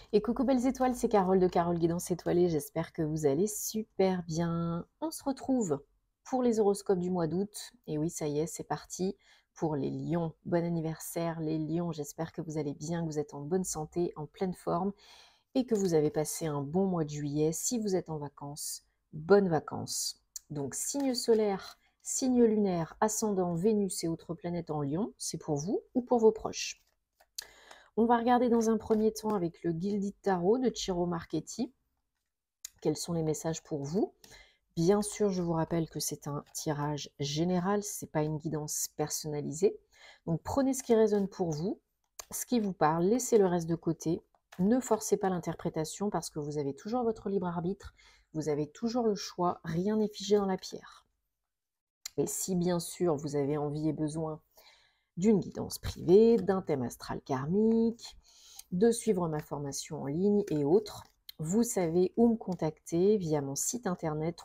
Et coucou belles étoiles, c'est Carole de Carole Guidance Étoilée, j'espère que vous allez super bien. On se retrouve pour les horoscopes du mois d'août. Et oui, ça y est, c'est parti pour les lions. Bon anniversaire les lions, j'espère que vous allez bien, que vous êtes en bonne santé, en pleine forme et que vous avez passé un bon mois de juillet. Si vous êtes en vacances, bonnes vacances. Donc signe solaire, signe lunaire, ascendant, Vénus et autres planètes en lion, c'est pour vous ou pour vos proches. On va regarder dans un premier temps avec le Gilded Tarot de Ciro Marchetti. Quels sont les messages pour vous? Bien sûr, je vous rappelle que c'est un tirage général, ce n'est pas une guidance personnalisée. Donc prenez ce qui résonne pour vous, ce qui vous parle, laissez le reste de côté. Ne forcez pas l'interprétation parce que vous avez toujours votre libre arbitre, vous avez toujours le choix, rien n'est figé dans la pierre. Et si bien sûr vous avez envie et besoin d'une guidance privée, d'un thème astral karmique, de suivre ma formation en ligne et autres, vous savez où me contacter via mon site internet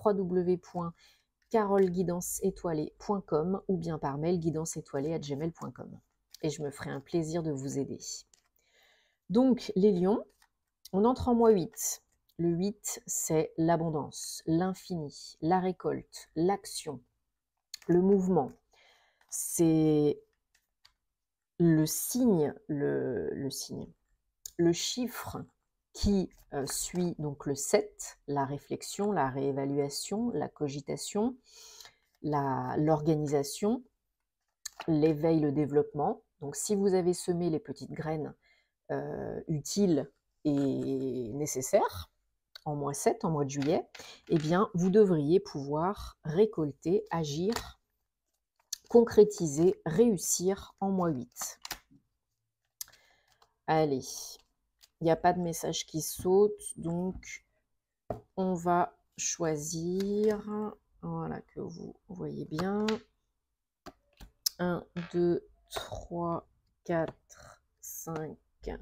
www.caroleguidanceétoilée.com ou bien par mail guidanceétoilée@gmail.com. Et je me ferai un plaisir de vous aider. Donc, les lions, on entre en mois 8. Le 8, c'est l'abondance, l'infini, la récolte, l'action, le mouvement. C'est le signe, le chiffre qui suit donc le 7, la réflexion, la réévaluation, la cogitation, l'organisation, l'éveil, le développement. Donc si vous avez semé les petites graines utiles et nécessaires en mois 7, en mois de juillet, eh bien vous devriez pouvoir récolter, agir, concrétiser, réussir en mois 8. Allez, il n'y a pas de message qui saute, donc on va choisir, voilà, que vous voyez bien. 1, 2, 3, 4, 5,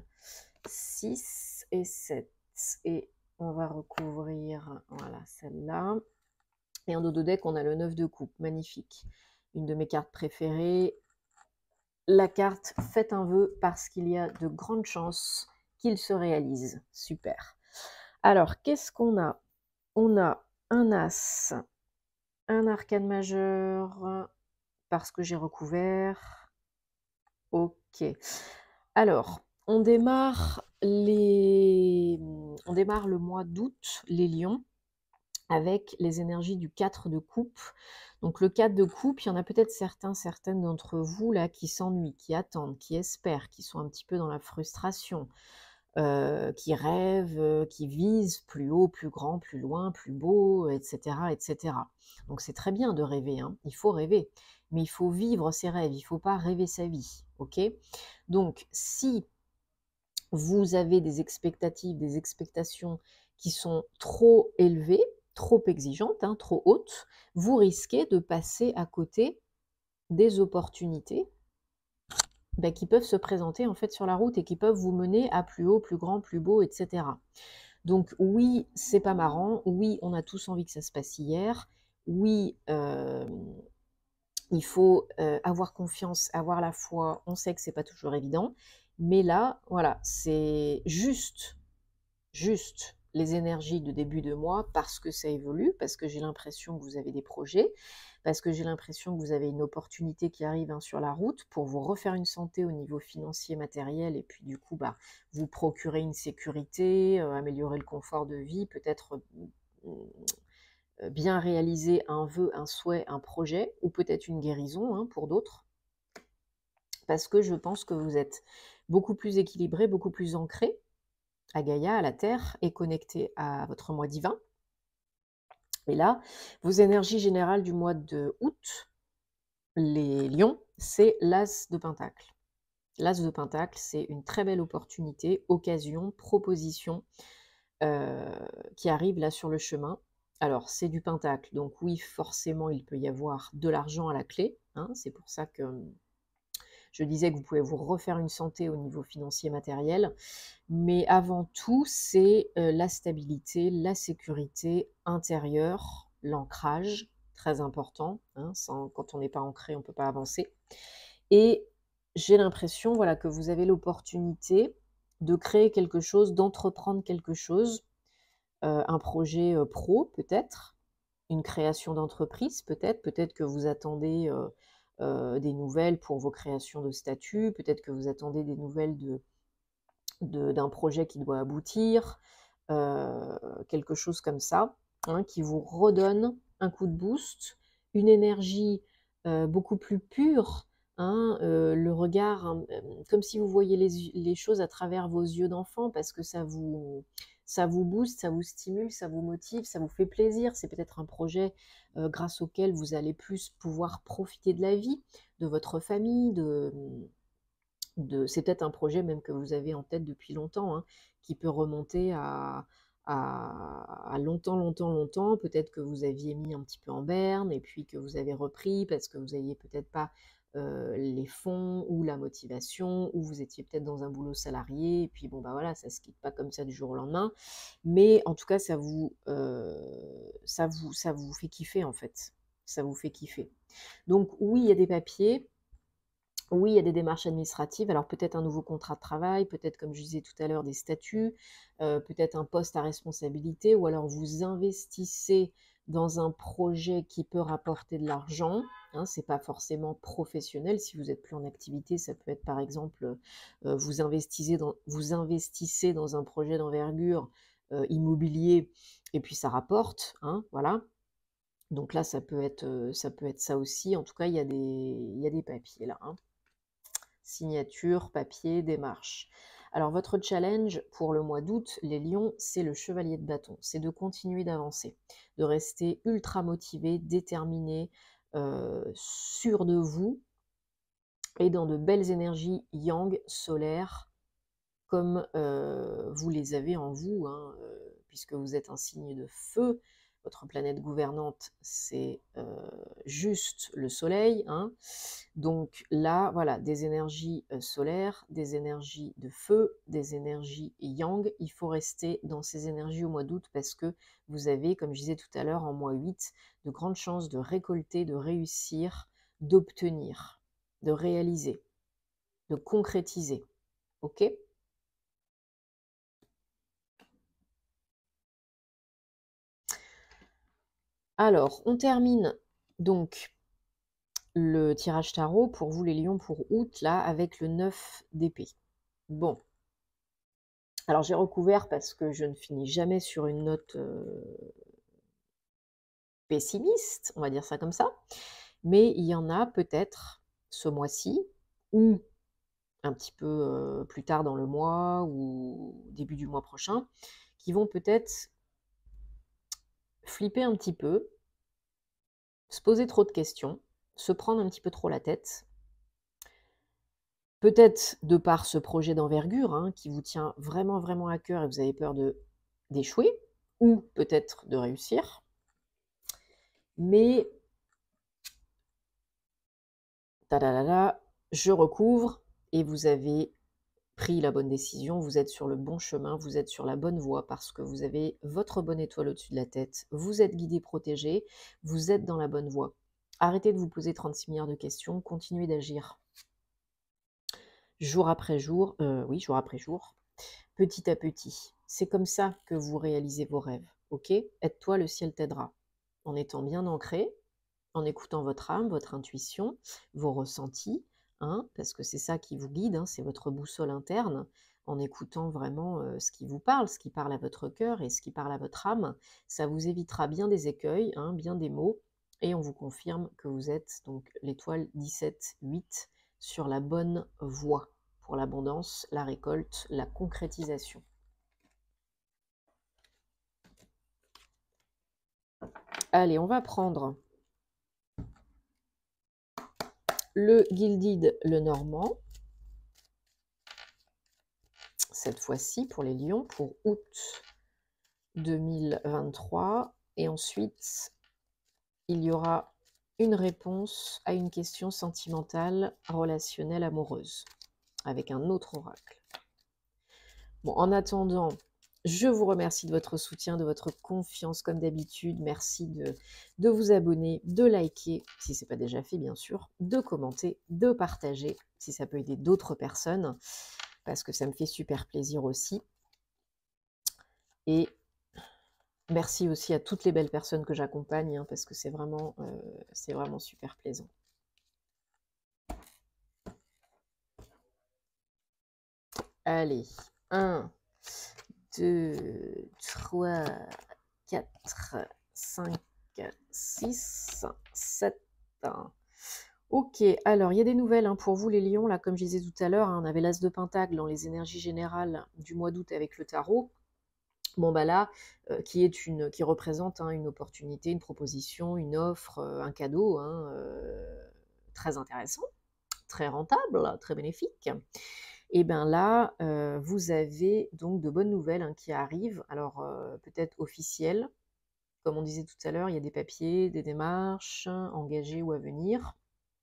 6 et 7. Et on va recouvrir, voilà, celle-là. Et en dos de deck, on a le 9 de coupe, magnifique. Une de mes cartes préférées. La carte « Faites un vœu parce qu'il y a de grandes chances qu'il se réalise ». Super. Alors, qu'est-ce qu'on a? On a un as, un arcane majeur, parce que j'ai recouvert. Ok. Alors, on démarre le mois d'août, les lions, avec les énergies du 4 de coupe. Donc le 4 de coupe, il y en a peut-être certaines d'entre vous là qui s'ennuient, qui attendent, qui espèrent, qui sont un petit peu dans la frustration, qui rêvent, qui visent plus haut, plus grand, plus loin, plus beau, etc. etc. Donc c'est très bien de rêver, hein. Il faut rêver, mais il faut vivre ses rêves, il ne faut pas rêver sa vie, ok? Donc si vous avez des expectatives, des expectations qui sont trop élevées, trop exigeantes, hein, trop hautes, vous risquez de passer à côté des opportunités qui peuvent se présenter en fait sur la route et qui peuvent vous mener à plus haut, plus grand, plus beau, etc. Donc oui, c'est pas marrant, oui, on a tous envie que ça se passe hier, oui, il faut avoir confiance, avoir la foi, on sait que c'est pas toujours évident, mais là, voilà, c'est juste les énergies de début de mois parce que ça évolue, parce que j'ai l'impression que vous avez des projets, parce que j'ai l'impression que vous avez une opportunité qui arrive, hein, sur la route pour vous refaire une santé au niveau financier, matériel, et puis du coup, vous procurer une sécurité, améliorer le confort de vie, peut-être bien réaliser un vœu, un souhait, un projet, ou peut-être une guérison, hein, pour d'autres, parce que je pense que vous êtes beaucoup plus équilibré, beaucoup plus ancré à Gaïa, à la Terre, et connecté à votre moi divin. Et là, vos énergies générales du mois de août, les lions, c'est l'As de Pentacle. L'As de Pentacle, c'est une très belle opportunité, occasion, proposition qui arrive là sur le chemin. Alors, c'est du Pentacle, donc oui, forcément, il peut y avoir de l'argent à la clé, hein, c'est pour ça que je disais que vous pouvez vous refaire une santé au niveau financier matériel, mais avant tout, c'est la stabilité, la sécurité intérieure, l'ancrage, très important, hein, quand on n'est pas ancré, on ne peut pas avancer. Et j'ai l'impression, voilà, que vous avez l'opportunité de créer quelque chose, d'entreprendre quelque chose, un projet pro peut-être, une création d'entreprise peut-être que vous attendez des nouvelles pour vos créations de statut, peut-être que vous attendez des nouvelles d'un projet qui doit aboutir, quelque chose comme ça, hein, qui vous redonne un coup de boost, une énergie beaucoup plus pure, hein, le regard, hein, comme si vous voyez les choses à travers vos yeux d'enfant, parce que ça vous booste, ça vous stimule, ça vous motive, ça vous fait plaisir. C'est peut-être un projet grâce auquel vous allez plus pouvoir profiter de la vie, de votre famille, c'est peut-être un projet même que vous avez en tête depuis longtemps, hein, qui peut remonter à longtemps, longtemps, longtemps. Peut-être que vous aviez mis un petit peu en berne et puis que vous avez repris parce que vous n'aviez peut-être pas les fonds ou la motivation, ou vous étiez peut-être dans un boulot salarié et puis bon bah voilà, ça se quitte pas comme ça du jour au lendemain. Mais en tout cas, ça vous fait kiffer en fait. Ça vous fait kiffer. Donc oui, il y a des papiers. Oui, il y a des démarches administratives. Alors peut-être un nouveau contrat de travail, peut-être, comme je disais tout à l'heure, des statuts, peut-être un poste à responsabilité, ou alors vous investissez dans un projet qui peut rapporter de l'argent. Hein, c'est pas forcément professionnel. Si vous n'êtes plus en activité, ça peut être par exemple, vous investissez dans un projet d'envergure immobilier et puis ça rapporte. Hein, voilà. Donc là, ça peut être ça aussi. En tout cas, il y a des papiers là. Hein. Signature, papier, démarche. Alors votre challenge pour le mois d'août, les lions, c'est le chevalier de bâton. C'est de continuer d'avancer, de rester ultra motivé, déterminé, sûr de vous et dans de belles énergies yang, solaires, comme vous les avez en vous, hein, puisque vous êtes un signe de feu. Votre planète gouvernante, c'est juste le soleil. Hein. Donc là, voilà, des énergies solaires, des énergies de feu, des énergies yang. Il faut rester dans ces énergies au mois d'août parce que vous avez, comme je disais tout à l'heure, en mois 8, de grandes chances de récolter, de réussir, d'obtenir, de réaliser, de concrétiser. OK ? Alors, on termine donc le tirage tarot pour vous les lions pour août, là, avec le 9 d'épée. Bon. Alors, j'ai recouvert parce que je ne finis jamais sur une note pessimiste, on va dire ça comme ça. Mais il y en a peut-être ce mois-ci, ou un petit peu plus tard dans le mois, ou début du mois prochain, qui vont peut-être flipper un petit peu, se poser trop de questions, se prendre un petit peu trop la tête. Peut-être de par ce projet d'envergure hein, qui vous tient vraiment, vraiment à cœur et vous avez peur d'échouer, ou peut-être de réussir. Mais, je recouvre et vous avez pris la bonne décision, vous êtes sur le bon chemin, vous êtes sur la bonne voie parce que vous avez votre bonne étoile au-dessus de la tête, vous êtes guidé, protégé, vous êtes dans la bonne voie. Arrêtez de vous poser 36 milliards de questions, continuez d'agir. Jour après jour, jour après jour, petit à petit. C'est comme ça que vous réalisez vos rêves, ok ? Aide-toi, le ciel t'aidera. En étant bien ancré, en écoutant votre âme, votre intuition, vos ressentis, hein, parce que c'est ça qui vous guide, hein, c'est votre boussole interne, en écoutant vraiment ce qui vous parle, ce qui parle à votre cœur et ce qui parle à votre âme, ça vous évitera bien des écueils, hein, bien des mots, et on vous confirme que vous êtes donc l'étoile 17-8 sur la bonne voie pour l'abondance, la récolte, la concrétisation. Allez, on va prendre le Gilded le Normand, cette fois-ci pour les lions, pour août 2023. Et ensuite, il y aura une réponse à une question sentimentale, relationnelle, amoureuse, avec un autre oracle. Bon, en attendant, je vous remercie de votre soutien, de votre confiance, comme d'habitude. Merci de vous abonner, de liker, si ce n'est pas déjà fait, bien sûr, de commenter, de partager, si ça peut aider d'autres personnes. parce que ça me fait super plaisir aussi. Et merci aussi à toutes les belles personnes que j'accompagne, hein, parce que c'est vraiment super plaisant. Allez, 1, 2, 3, 4, 5, 6, 7. Ok, alors il y a des nouvelles hein, pour vous les lions, là comme je disais tout à l'heure, hein, on avait l'as de pentacle dans les énergies générales du mois d'août avec le tarot. Bon bah là, qui représente hein, une opportunité, une proposition, une offre, un cadeau hein, très intéressant, très rentable, très bénéfique. Et bien là, vous avez donc de bonnes nouvelles hein, qui arrivent, alors peut-être officielles, comme on disait tout à l'heure, il y a des papiers, des démarches engagées ou à venir,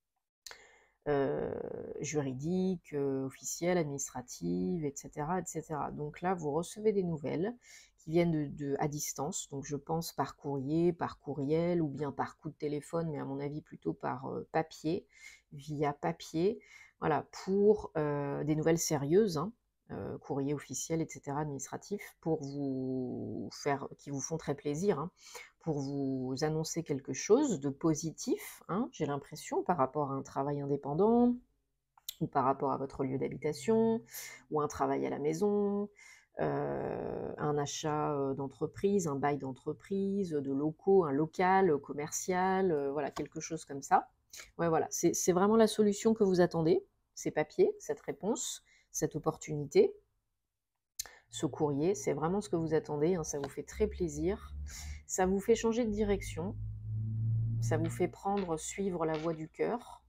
juridiques, officielles, administratives, etc., etc. Donc là, vous recevez des nouvelles qui viennent à distance, donc je pense par courrier, par courriel ou bien par coup de téléphone, mais à mon avis plutôt par papier, via papier, voilà, pour des nouvelles sérieuses, hein, courrier officiel, etc., administratif, pour qui vous font très plaisir, hein, pour vous annoncer quelque chose de positif, hein, j'ai l'impression, par rapport à un travail indépendant, ou par rapport à votre lieu d'habitation, ou un travail à la maison, un achat d'entreprise, un bail d'entreprise, de locaux, un local commercial, voilà, quelque chose comme ça. Ouais, voilà, c'est vraiment la solution que vous attendez, ces papiers, cette réponse, cette opportunité, ce courrier, c'est vraiment ce que vous attendez, hein, ça vous fait très plaisir, ça vous fait changer de direction, ça vous fait suivre la voie du cœur.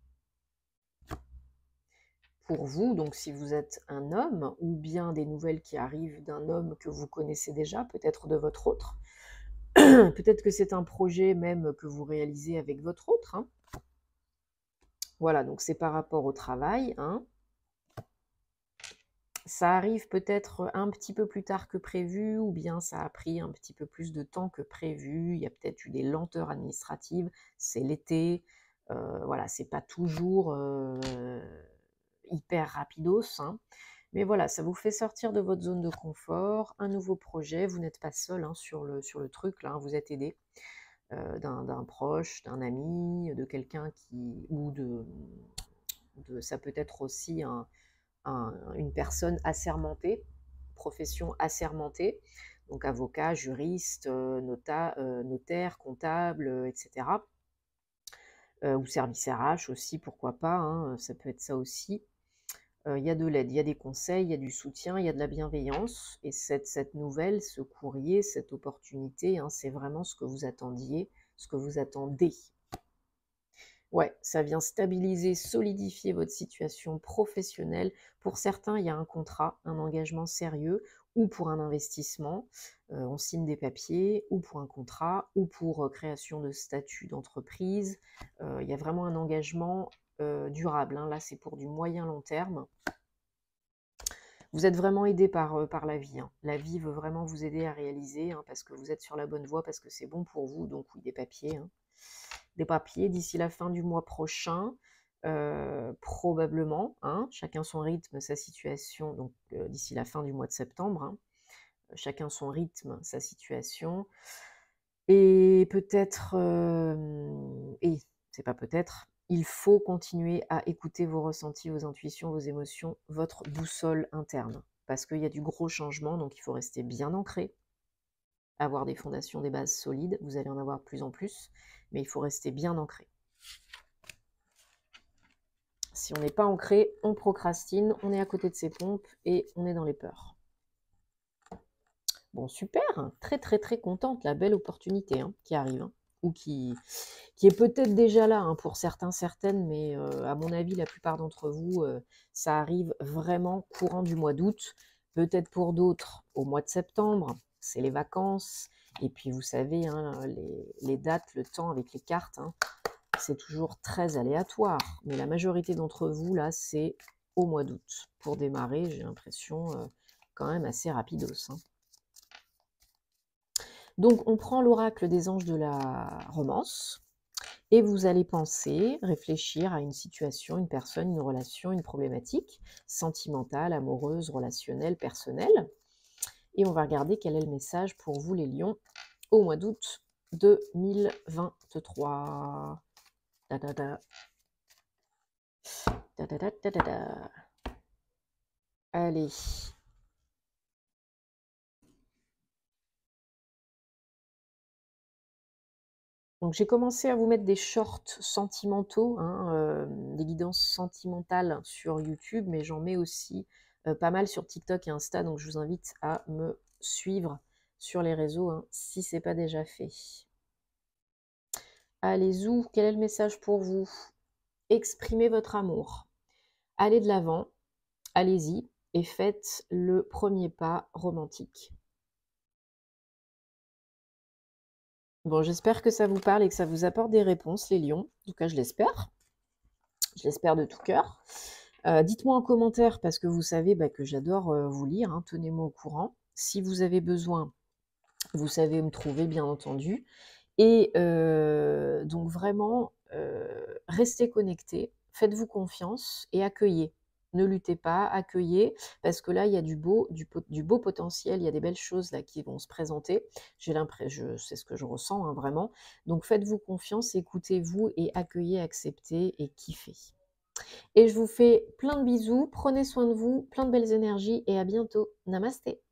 Pour vous, donc si vous êtes un homme, ou bien des nouvelles qui arrivent d'un homme que vous connaissez déjà, peut-être de votre autre, peut-être que c'est un projet même que vous réalisez avec votre autre, hein. Voilà, donc c'est par rapport au travail, hein. Ça arrive peut-être un petit peu plus tard que prévu, ou bien ça a pris un petit peu plus de temps que prévu, il y a peut-être eu des lenteurs administratives, c'est l'été, voilà, c'est pas toujours hyper rapidos, hein. Mais voilà, ça vous fait sortir de votre zone de confort, un nouveau projet, vous n'êtes pas seul hein, sur le truc, là, hein, vous êtes aidé d'un proche, d'un ami, de quelqu'un ou ça peut être aussi une personne assermentée, profession assermentée, donc avocat, juriste, notaire, comptable, etc. Ou service RH aussi, pourquoi pas, hein, ça peut être ça aussi. Il y a de l'aide, il y a des conseils, il y a du soutien, il y a de la bienveillance. Et cette nouvelle, ce courrier, cette opportunité, hein, c'est vraiment ce que vous attendiez, ce que vous attendez. Ouais, ça vient stabiliser, solidifier votre situation professionnelle. Pour certains, il y a un contrat, un engagement sérieux, ou pour un investissement, on signe des papiers, ou pour un contrat, ou pour création de statut d'entreprise. Il y a vraiment un engagement durable, hein. Là, c'est pour du moyen-long terme. Vous êtes vraiment aidé par la vie, hein. La vie veut vraiment vous aider à réaliser, hein, parce que vous êtes sur la bonne voie, parce que c'est bon pour vous. Donc oui, des papiers, hein. Des papiers d'ici la fin du mois prochain, probablement, hein, chacun son rythme, sa situation, donc d'ici la fin du mois de septembre, hein, chacun son rythme, sa situation, et peut-être, et c'est pas peut-être, il faut continuer à écouter vos ressentis, vos intuitions, vos émotions, votre boussole interne, parce qu'il y a du gros changement, donc il faut rester bien ancré, avoir des fondations, des bases solides, vous allez en avoir de plus en plus, mais il faut rester bien ancré. Si on n'est pas ancré, on procrastine, on est à côté de ses pompes et on est dans les peurs. Bon, super, très très très contente, la belle opportunité hein, qui arrive, hein, ou qui est peut-être déjà là hein, pour certains, certaines, mais à mon avis, la plupart d'entre vous, ça arrive vraiment courant du mois d'août, peut-être pour d'autres au mois de septembre, c'est les vacances, et puis vous savez, hein, les dates, le temps avec les cartes, hein, c'est toujours très aléatoire, mais la majorité d'entre vous, là, c'est au mois d'août. Pour démarrer, j'ai l'impression quand même assez rapidos, hein. Donc, on prend l'oracle des anges de la romance, Et vous allez penser, réfléchir à une situation, une personne, une relation, une problématique sentimentale, amoureuse, relationnelle, personnelle. Et on va regarder quel est le message pour vous les lions au mois d'août 2023. Da, da, da. Da, da, da, da, da, da. Allez. Donc j'ai commencé à vous mettre des shorts sentimentaux, hein, des guidances sentimentales sur YouTube, mais j'en mets aussi pas mal sur TikTok et Insta, donc je vous invite à me suivre sur les réseaux, hein, si ce n'est pas déjà fait. Allez, zou, quel est le message pour vous? Exprimez votre amour. Allez de l'avant, allez-y et faites le premier pas romantique. Bon, j'espère que ça vous parle et que ça vous apporte des réponses, les lions. En tout cas, je l'espère. Je l'espère de tout cœur. Dites-moi en commentaire, parce que vous savez que j'adore vous lire, hein, tenez-moi au courant. Si vous avez besoin, vous savez où me trouver, bien entendu. Et donc vraiment, restez connectés, faites-vous confiance et accueillez. Ne luttez pas, accueillez, parce que là, il y a du beau potentiel, il y a des belles choses là qui vont se présenter. J'ai l'impression, c'est ce que je ressens, hein, vraiment. Donc faites-vous confiance, écoutez-vous et accueillez, acceptez et kiffez. Et je vous fais plein de bisous, prenez soin de vous, plein de belles énergies et à bientôt. Namasté.